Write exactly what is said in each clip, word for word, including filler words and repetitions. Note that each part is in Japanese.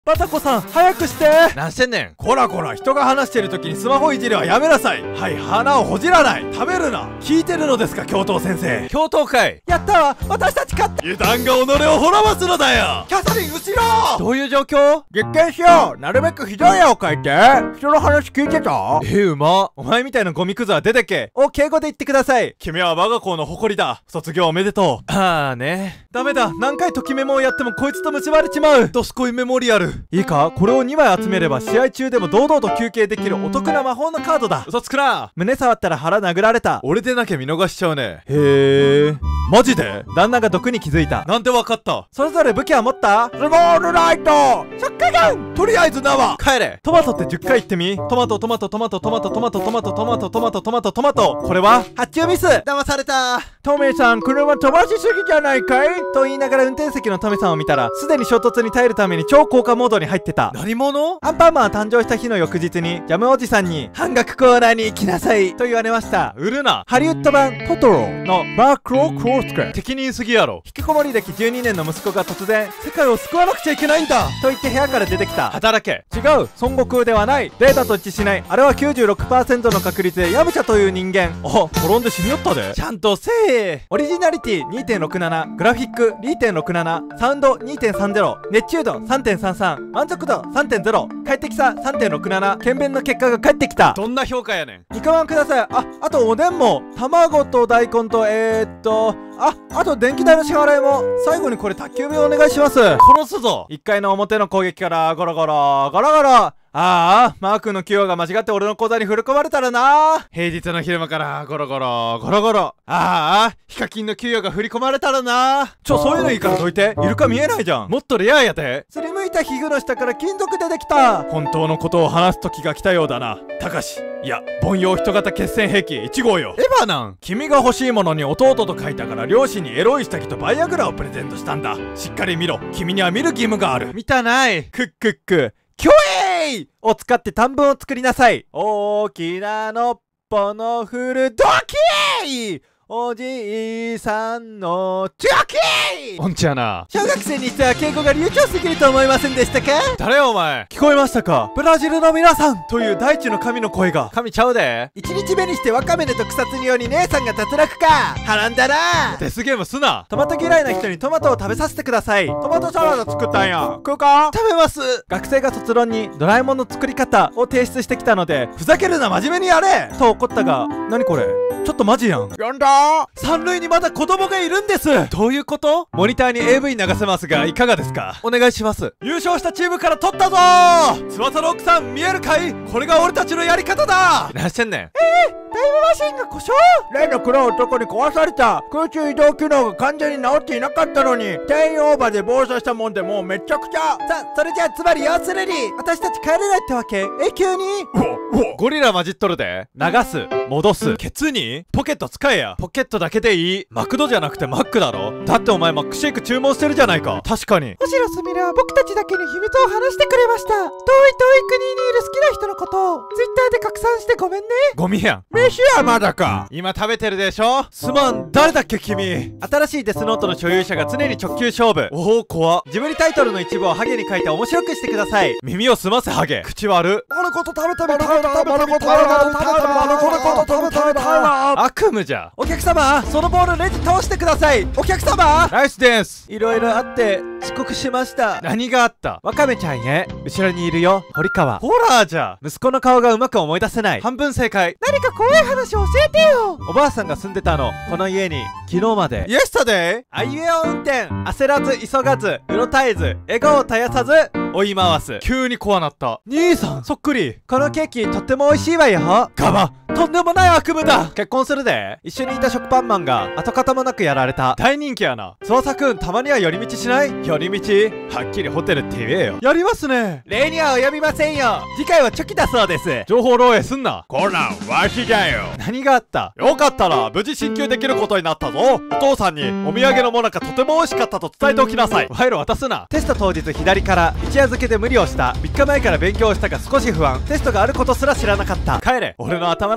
バタコさん早くして。なんしてんねん。こらこら、人が話してる時にスマホいじりはやめなさい。はい、鼻をほじらない。食べるな。聞いてるのですか、教頭先生。教頭かい。やったわ、私たち勝った。油断が己を滅ぼすのだよ。キャサリン後ろ。どういう状況？実験しよう。なるべくひどい絵を描いて。人の話聞いてた？えー、うま。お前みたいなゴミクズは出てけ。お、敬語で言ってください。君は我が校の誇りだ。卒業おめでとう。あーね。ダメだ。何回ときメモをやってもこいつと結ばれちまう。ドスコイメモリアル。いいか、これをにまい集めれば試合中でも堂々と休憩できるお得な魔法のカードだ。嘘つくな。胸触ったら腹殴られた。俺でなきゃ見逃しちゃうね。へえ。マジで？旦那が毒に気づいた。なんでわかった？それぞれ武器は持った？スモールライト、ショックガン。とりあえず縄。帰れ。トマトってじゅっかい言ってみ。トマトトマトトマトトマトトマトトマトトマトトマトトマトトマト。これは発注ミス。騙された。トメさん、車飛ばしすぎじゃないかいと言いながら運転席のトメさんを見たら、すでに衝突に耐えるために超高架モードに入ってた。何者？アンパンマンは誕生した日の翌日にジャムおじさんに半額コーナーに行きなさいと言われました。売るな。ハリウッド版トトロのバークロークロースク。適任すぎやろ。引きこもり歴じゅうにねんの息子が突然世界を救わなくちゃいけないんだと言って部屋から出てきた。働け。違う、孫悟空ではない。データと一致しない。あれは きゅうじゅうろくパーセント の確率でヤムチャという人間。あ、転んで死によったで。ちゃんとせえ。オリジナリティ にてんろくなな、 グラフィック にてんろくなな、 サウンド にてんさんぜろ、 熱中度 さんてんさんさん、 満足度 さんてんぜろ、 快適さ さんてんろくなな。 検便の結果が返ってきた。どんな評価やねん。肉まんください。あ、あとおでんも。卵と大根とえー、っとあ、あと電気代の支払いも。最後にこれ宅急便お願いします。殺すぞ。いっかいの表の攻撃からゴロゴロゴロゴロ。ああ、マー君の給与が間違って俺の口座に振り込まれたらな。平日の昼間からゴロゴロゴロゴロ。ああ、ヒカキンの給与が振り込まれたらな。ちょ、そういうのいいからどいて。イルカ見えないじゃん。もっとレアやで。すりむいた皮膚の下から金属出てきた。本当のことを話す時が来たようだな、たかし。いや、凡庸人型決戦兵器いち号よ。エヴァなん。君が欲しいものに弟と書いたから両親にエロい下着とバイアグラをプレゼントしたんだ。しっかり見ろ。君には見る義務がある。見たない。クックックキョエイを使って短文を作りなさい。大きなのっぽのフルドキーおじいさんのチョキー。おんちやな。小学生にしては敬語が流暢すぎると思いませんでしたか？誰お前。聞こえましたか？ブラジルの皆さんという大地の神の声が。神ちゃうで。一日目にしてワカメネと草津により姉さんが脱落か。波乱だな。デスゲームすな。トマト嫌いな人にトマトを食べさせてください。トマトサラダ作ったんや。食うか？食べます。学生が卒論にドラえもんの作り方を提出してきたので、ふざけるな、真面目にやれと怒ったが、何これ、ちょっとマジやん。やんだー。三塁にまだ子供がいるんです。どういうこと？モニターに エーブイ 流せますがいかがですか？お願いします。優勝したチームから取ったぞー。翼の奥さん見えるかい？これが俺たちのやり方だ。何してんねん。えー、タイムマシンが故障？例の黒男に壊された。空中移動機能が完全に治っていなかったのに、定員オーバーで暴走したもんでもうめちゃくちゃ。さ、それじゃあつまり要するに私たち帰れないってわけ？永久に？ゴリラ混じっとるで。流す、戻す、ケツにポケット使えや。ポケットだけでいい。マクドじゃなくてマックだろ。だってお前マックシェイク注文してるじゃないか。確かに。むしろスミレは僕たちだけに秘密を話してくれました。遠い遠い国にいる好きな人のことをツイッターで拡散してごめんね。ゴミやん。飯はまだか。今食べてるでしょ。すまん。誰だっけ君。新しいデスノートの所有者が常に直球勝負。おお、怖っ。ジブリタイトルの一部をハゲに書いて面白くしてください。耳を澄ませハゲ。口悪。丸ごと食べたい。食べたい。丸ごと食べたい。丸ごと食べたい。悪夢じゃ。お客様、そのボールレジ通してください。お客様。ナイスデンス。いろいろあって遅刻しました。何があった？ワカメちゃんへ。後ろにいるよ、堀川。ホラーじゃ。息子の顔がうまく思い出せない。半分正解。何か怖い話教えてよ。おばあさんが住んでたの、この家に。昨日まで。イエスタデイ。あいうえお運転。焦らず急がずうろたえず笑顔絶やさず追い回す。急に怖なった。兄さんそっくり。このケーキとっても美味しいわよ。ガバ、とんでもない悪夢だ。結婚するで。一緒にいた食パンマンが跡形もなくやられた。大人気やな。翼くん、たまには寄り道しない？寄り道？はっきりホテルって言えよ。やりますね。礼には及びませんよ。次回はチョキだそうです。情報漏洩すんな。こら、わしだよ。何があった？よかったら無事進級できることになったぞ。お父さんにお土産のもなかとても美味しかったと伝えておきなさい。賄賂渡すな。テスト当日左から一夜漬けで無理をした。みっかまえから勉強したが少し不安。テストがあることすら知らなかった。帰れ。俺の頭の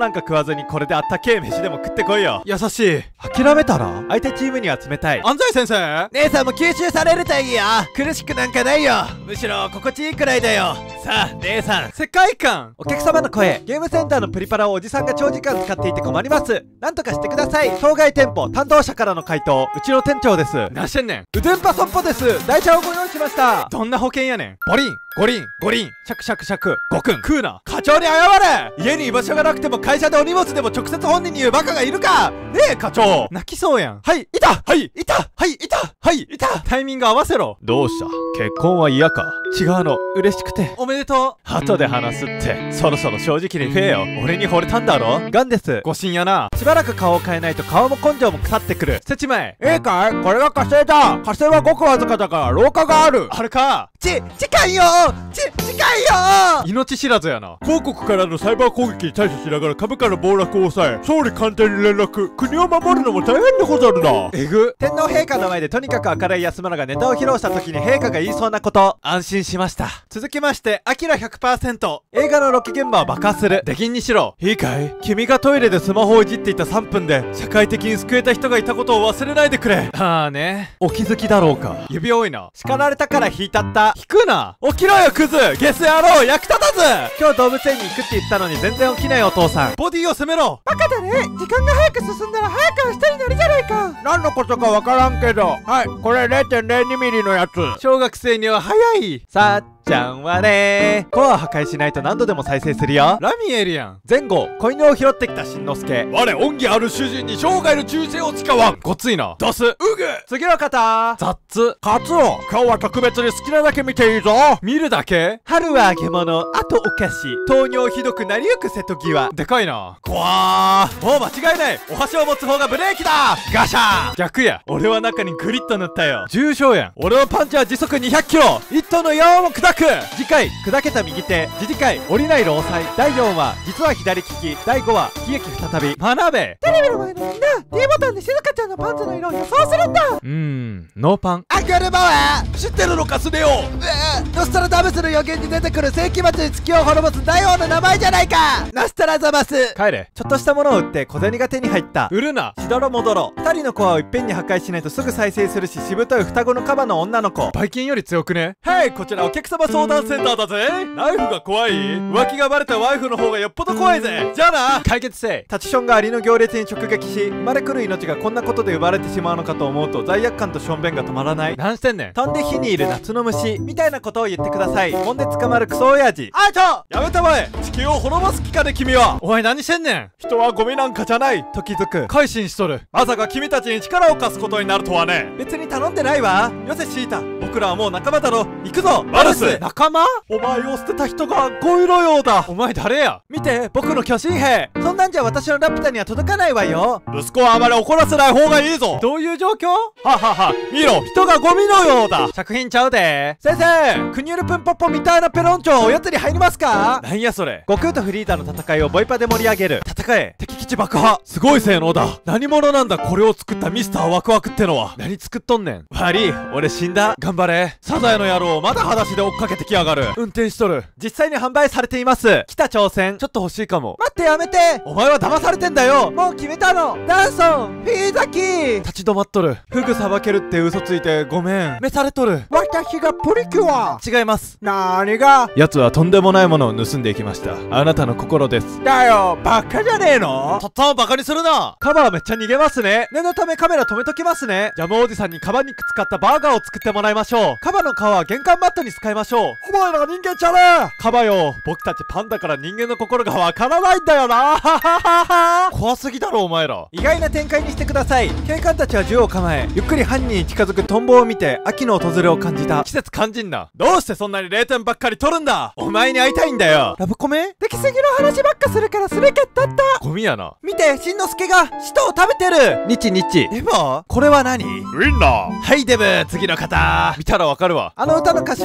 なんか食わずにこれであったけえ飯でも食ってこいよ。優しい。諦めたら相手チームには冷たい。安西先生、姉さんも吸収されるといいよ。苦しくなんかないよ。むしろ心地いいくらいだよ。さあ姉さん、世界観。お客様の声。ゲームセンターのプリパラをおじさんが長時間使っていて困ります。なんとかしてください。当該店舗担当者からの回答。うちの店長です。なしてんねん。うどんぱそっぽです。台車をご用意しました。どんな保険やねん。ボリンゴリンゴリンシャクシャクシャクゴクン食うな。課長に謝れ。家に居場所がなくても会社でお荷物でも直接本人に言うバカがいるか。ねえ課長、泣きそうやん。はいいたはいいたはいいたはいいた。タイミング合わせろ。どうした、結婚は嫌か。違うの、嬉しくて。おめでとう。後で話すって。そろそろ正直に言えよ。俺に惚れたんだろ。ガンです。誤信やな。しばらく顔を変えないと顔も根性も腐ってくる。せちまえ。ええかい、これが火星だ。火星はごくわずかだから廊下がある。あるか。ち近いよち近いよ。命知らずやな。広告からのサイバー攻撃に対処しながら株価の暴落を抑え、総理官邸に連絡。国を守るのも大変でござるな。えぐ。天皇陛下の前でとにかく明るい安村がネタを披露した時に陛下が言いそうなこと。安心しました。続きましてアキラ ひゃくパーセント。 映画のロケ現場を爆破する。出禁にしろ。いいかい、君がトイレでスマホをいじっていたさんぷんで社会的に救えた人がいたことを忘れないでくれ。ああね、お気づきだろうか。指多いな。叱られたから引いたった。引くな。起きろよクズ。ゲス野郎役立たず。今日動物園に行くって言ったのに全然起きないお父さん。ボディを攻めろ。バカだね。時間が早く進んだら早く明日になるじゃないか。何のことかわからんけど、はいこれ れいてんれいに ミリのやつ。小学生には早い。さっちゃんはね、コア破壊しないと何度でも再生するよ。ラミエルやん。前後子犬を拾ってきたしんのすけ。我恩義ある主人に生涯の忠誠を誓わん。ごついな。ドスウグ。次の方。ザッツカツオ。今日は特別に好きなだけ見ていいぞ。見るだけ。春は揚げ物、あとお菓子。糖尿ひどくなりゆく瀬戸際。でかいな。こわー、もう間違いない。お箸を持つ方がブレーキだ。ガシャー。逆や。俺は中にグリッと塗ったよ。重傷やん。俺のパンチは時速にひゃくキロ。一頭の矢を砕く。次回砕けた右手。次次回降りない労災。だいよんわ実は左利き。だいごわ悲劇再び。学べ。テレビの前のみんな D ボタンで静香ちゃんのパンツの色を予想するんだ。うーんノーパン。アクルバワー知ってるのかスネ夫。ノストラダムスの予言に出てくる世紀末に月を滅ぼす大王の名前じゃないか。ノストラザマス。帰れ。ちょっとしたものを売って小銭が手に入った。売るな。しどろもどろ。二人のコアをいっぺんに破壊しないとすぐ再生するし、しぶとい双子のカバの女の子。バイキンより強くね。へい、こちらお客様相談センターだぜ。ナイフが怖い？浮気がバレたワイフの方がよっぽど怖いぜ。じゃあな。解決せい。タチションがアリの行列に直撃し、生まれくる命がこんなことで奪われてしまうのかと思うと罪悪感としょんべんが止まらない。なんしてんねん。飛んで火にいる夏の虫みたいなことを言ってください。飛んで捕まるクソ親父。あいとやめたまえ。地球を滅ぼす気かね君は。お前何してんねん。人はゴミなんかじゃない。と気づく。改心しとる。まさか君たちに力を貸すことになるとはね。別に頼んでないわ。よせシータ、僕らはもう仲間だろ。行くぞバルス。仲間？お前を捨てた人がゴイロようだ。お前誰や。見て僕の巨神兵。そんなんじゃ私のラピュタには届かないわよ。息子はあまり怒らせない方がいいぞ。どういう状況？ははは見ろ人がゴミのようだ。作品ちゃうで。先生クニュルプンポッポみたいなペロンチョおやつに入りますか。なんやそれ。悟空とフリーダの戦いをボイパで盛り上げる。戦え敵基地爆破。すごい性能だ。何者なんだこれを作ったミスターワクワクってのは。何作っとんねん。悪い俺死んだ。頑張れサザエの野郎。まだ裸足で追っかけてきやがる。運転しとる。実際に販売されています。北朝鮮ちょっと欲しいかも。待ってやめて。お前は騙されてんだよ。もう決めたの。ダンソンフィーザキー。立ち止まっとる。フグさばけるって嘘ついてごめん。召されとる。私がプリキュア。違います。なーにが。奴はとんでもないものを盗んでいきました。あなたの心です。だよバカじゃねえの。とっとんバカにするな。カバーめっちゃ逃げますね。念のためカメラ止めときますね。ジャムおじさんにカバ肉使ったバーガーを作ってもらいましょう。カバの皮は玄関マットに使いましょう。お前ら人間ちゃねえ。カバよ僕たちパンだから人間の心がわからないんだよな。怖すぎだろお前ら。意外な展開にしてください。警官たちは銃を構えゆっくり犯人に近づくトンボを見て秋の訪れを感じた。季節感じんな。どうしてそんなにれいてんばっかり取るんだ。お前に会いたいんだよ。ラブコメ出来すぎの話ばっかするからすべきゃったった。ゴミやな。見てしんのすけが使徒を食べてる。ニチニチ。でもこれは何？ウインナー。はいデブ次の方。見たらわかるわ。あの歌の歌詞を老人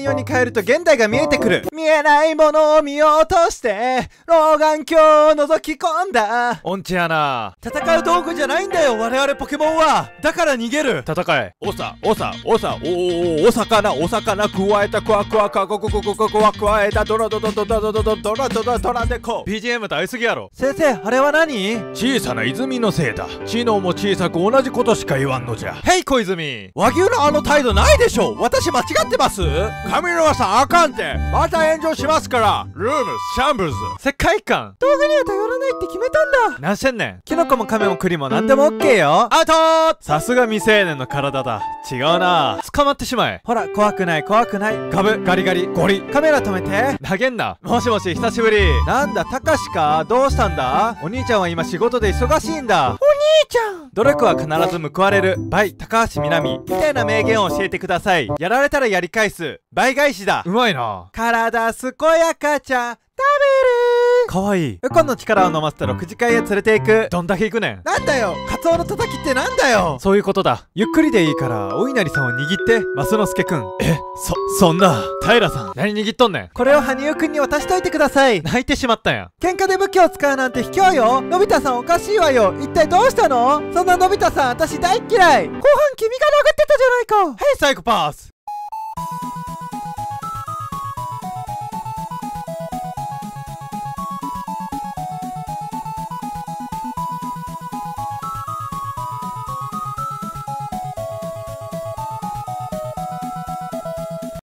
よに変えると現代が見えてくる。見えないものを見ようとして老眼鏡を覗き込んだ。音痴やな。戦う道具じゃないんだよ我々ポケモンは。だから逃げる。戦え。おさおさおさおおお魚お魚くわえたくわくわかここここここわくわえたドラドドドドドドドドラドドドラでこ ビージーエム と合いすぎやろ。先生あれは何？小さな泉のせいだ。知能も小さく同じことしか言わんのじゃ。へい小泉、和牛のあの態度ないでしょ。私間違ってます？上沼さんあかんってまた炎上しますから。ルームシャンブルズ。世界観動画には頼らないって決めたんだ。何してんねん。キノコもカメも栗も何でもオッケーよ。アウトー。さすが未成年の体だ。違うな。捕まってしまえ。ほら怖くない怖くない。ガブガリガリゴリ。カメラ止めて。投げんな。もしもし久しぶり。なんだたかしか。どうしたんだ。お兄ちゃんは今仕事で忙しいんだ。お兄ちゃん努力は必ず報われる。バイ高橋みなみみたいな名言を教えてください。やられたらやり返す倍返しだ。うまいな。体健やかちゃん食べる。かわいい。ウコンの力を飲ませたろく次会へ連れて行く。どんだけ行くねん。なんだよカツオのたたきってなんだよ。そういうことだ。ゆっくりでいいからお稲荷さんを握ってマスノスケくん。えそそんな。平さん何握っとんねん。これを羽生くんに渡しといてください。泣いてしまったんや。喧嘩で武器を使うなんて卑怯よ。のび太さんおかしいわよ。一体どうしたの。そんなのび太さん私大嫌い。後半君が殴ってたじゃないか。ヘイサイコパス。